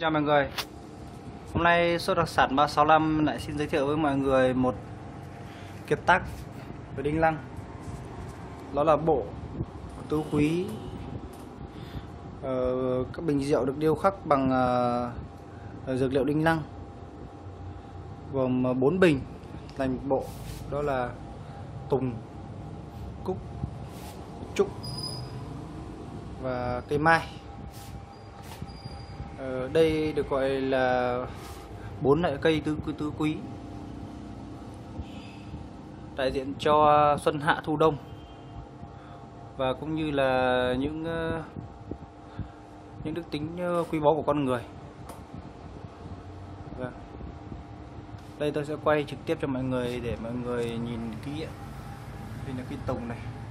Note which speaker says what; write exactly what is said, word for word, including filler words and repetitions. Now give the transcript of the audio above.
Speaker 1: chào mọi người. Hôm nay Shop đặc sản ba sáu năm lại xin giới thiệu với mọi người một kiệt tác với đinh lăng. Đó là bộ tứ quý. ờ, Các bình rượu được điêu khắc bằng uh, dược liệu đinh lăng, gồm bốn bình thành một bộ. Đó là tùng, cúc, trúc và cây mai. Ờ, đây được gọi là bốn loại cây tứ tứ quý, đại diện cho xuân hạ thu đông, và cũng như là những những đức tính quý báu của con người. Và đây tôi sẽ quay trực tiếp cho mọi người để mọi người nhìn kỹ. Đây là cái tùng này.